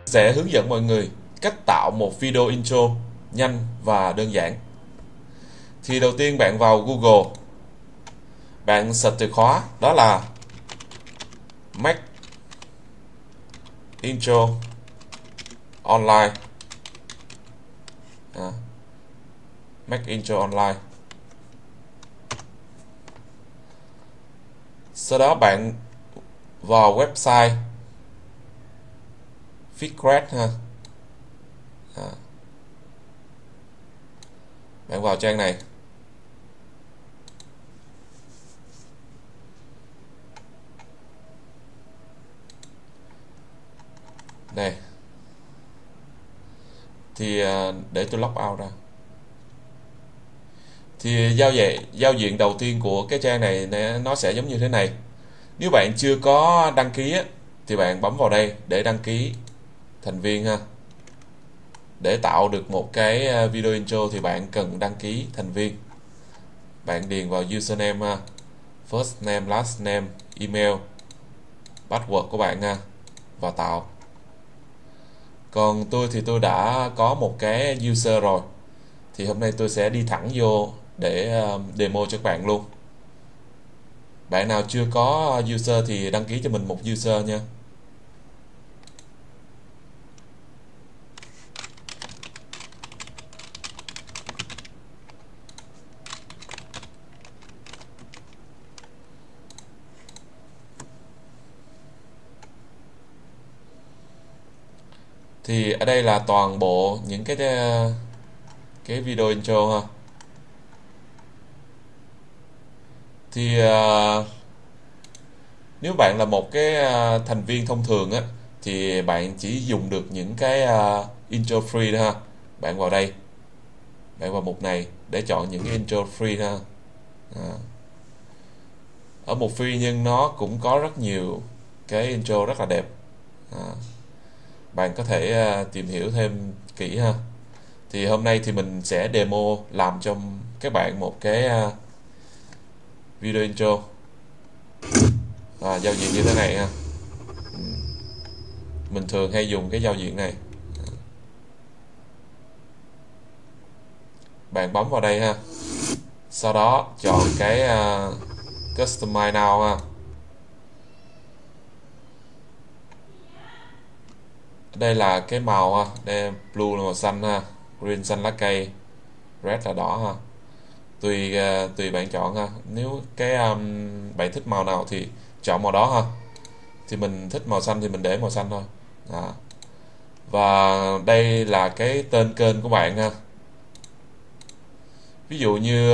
Sẽ hướng dẫn mọi người cách tạo một video intro nhanh và đơn giản. Thì đầu tiên bạn vào Google, bạn search từ khóa đó là Make Intro Online. Make Intro Online. Sau đó bạn vào website Fitcred ha. Bạn vào trang này. Đây. Thì để tôi log out ra. Thì giao diện đầu tiên của cái trang này nó sẽ giống như thế này. Nếu bạn chưa có đăng ký á, thì bạn bấm vào đây để đăng ký thành viên ha. Để tạo được một cái video intro thì bạn cần đăng ký thành viên. Bạn điền vào username ha, first name, last name, email, password của bạn ha, và tạo. Còn tôi thì tôi đã có một cái user rồi, thì hôm nay tôi sẽ đi thẳng vô để demo cho các bạn luôn. Bạn nào chưa có user thì đăng ký cho mình một user nha. Thì ở đây là toàn bộ những cái video intro ha. Thì nếu bạn là một cái thành viên thông thường á, thì bạn chỉ dùng được những cái intro free đó ha. Bạn vào đây, bạn vào mục này để chọn những cái intro free ha. Ở mục free nhưng nó cũng có rất nhiều cái intro rất là đẹp. Bạn có thể tìm hiểu thêm kỹ ha. Thì hôm nay thì mình sẽ demo làm cho các bạn một cái video intro giao diện như thế này ha. Mình thường hay dùng cái giao diện này. Bạn bấm vào đây ha. Sau đó chọn cái Customize Now ha. Đây là cái màu ha. Đây, blue là màu xanh ha, green xanh lá cây, red là đỏ ha. Tùy bạn chọn ha. Nếu cái bạn thích màu nào thì chọn màu đó ha. Thì mình thích màu xanh thì mình để màu xanh thôi. Và đây là cái tên kênh của bạn ha. Ví dụ như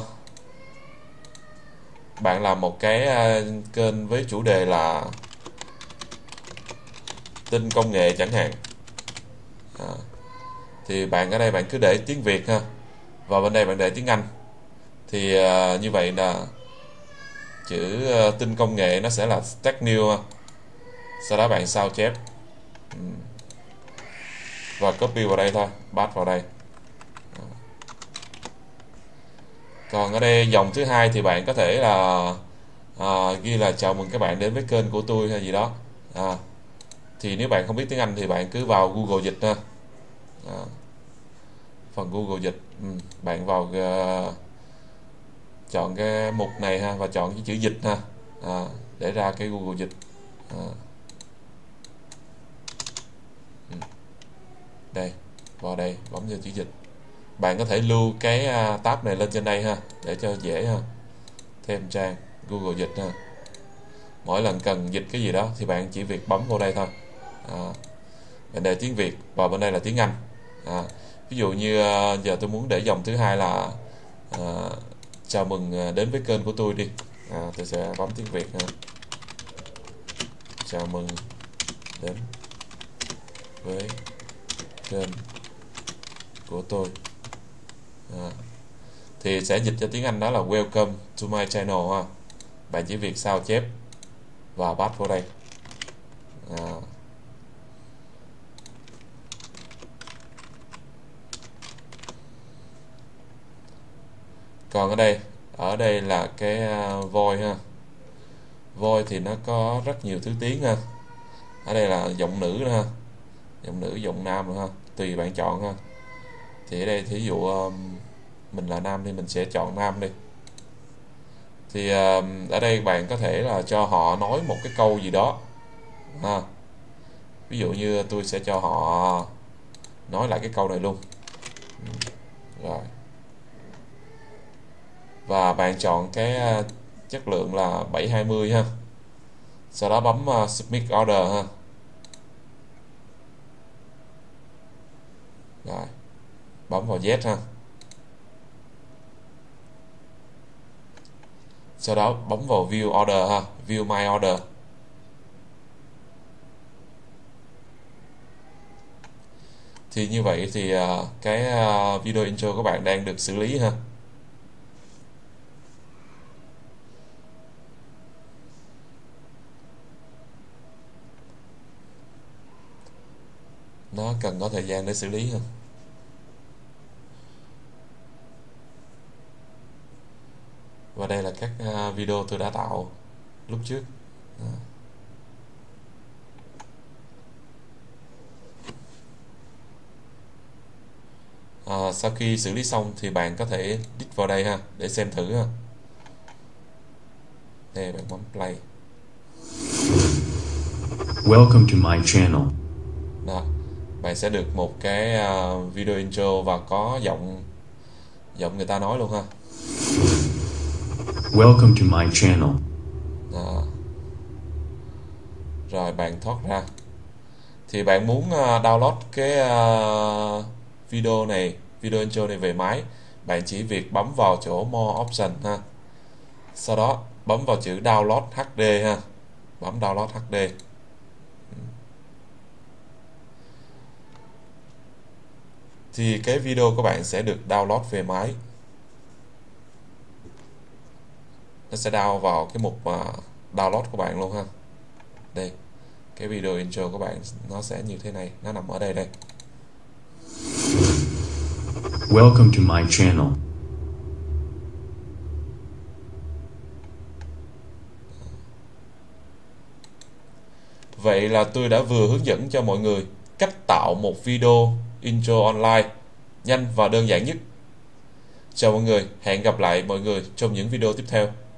bạn làm một cái kênh với chủ đề là tin công nghệ chẳng hạn, thì bạn ở đây bạn cứ để tiếng Việt ha, và bên đây bạn để tiếng Anh. Thì như vậy là chữ tin công nghệ nó sẽ là tech news ha. Sau đó bạn sao chép và copy vào đây thôi, paste vào đây. Còn ở đây dòng thứ hai thì bạn có thể là ghi là chào mừng các bạn đến với kênh của tôi hay gì đó. Thì nếu bạn không biết tiếng Anh thì bạn cứ vào Google dịch ha. Phần Google dịch, bạn vào chọn cái mục này ha, và chọn cái chữ dịch ha, để ra cái Google dịch. Đây, vào đây bấm vào chữ dịch. Bạn có thể lưu cái tab này lên trên đây ha, để cho dễ ha. Thêm trang Google dịch ha. Mỗi lần cần dịch cái gì đó thì bạn chỉ việc bấm vào đây thôi. Bạn để tiếng Việt và bên đây là tiếng Anh. Ví dụ như giờ tôi muốn để dòng thứ hai là chào mừng đến với kênh của tôi đi. Tôi sẽ bấm tiếng Việt ha. Chào mừng đến với kênh của tôi. Thì sẽ dịch cho tiếng Anh đó là welcome to my channel ha. Bạn chỉ việc sao chép và paste vào đây. Còn ở đây là cái voice ha. Voice thì nó có rất nhiều thứ tiếng ha. Ở đây là giọng nữ nữa ha. giọng nữ, giọng nam nữa ha, tùy bạn chọn ha. Thì ở đây thí dụ mình là nam thì mình sẽ chọn nam đi. Thì ở đây bạn có thể là cho họ nói một cái câu gì đó ha. Ví dụ như tôi sẽ cho họ nói lại cái câu này luôn. Rồi. Và bạn chọn cái chất lượng là 720 ha. Sau đó bấm Submit Order ha. Rồi. Bấm vào Yes ha. Sau đó bấm vào View Order ha, View My Order. Thì như vậy thì cái video intro của bạn đang được xử lý ha. Nó cần có thời gian để xử lý ha. Và đây là các video tôi đã tạo lúc trước. Sau khi xử lý xong thì bạn có thể click vào đây ha để xem thử ha. Đây, bạn bấm play. Welcome to my channel. Đó, bạn sẽ được một cái video intro và có giọng người ta nói luôn ha. Welcome to my channel. Đó. Rồi bạn thoát ra. Thì bạn muốn download cái video intro này về máy, bạn chỉ việc bấm vào chỗ More Option ha. Sau đó bấm vào chữ Download HD ha. Bấm Download HD. Thì cái video của bạn sẽ được download về máy. Nó sẽ download vào cái mục download của bạn luôn ha. Đây, cái video intro của bạn nó sẽ như thế này, nó nằm ở đây đây. Welcome to my channel. Vậy là tôi đã vừa hướng dẫn cho mọi người cách tạo một video intro online nhanh và đơn giản nhất. Chào mọi người, hẹn gặp lại mọi người trong những video tiếp theo.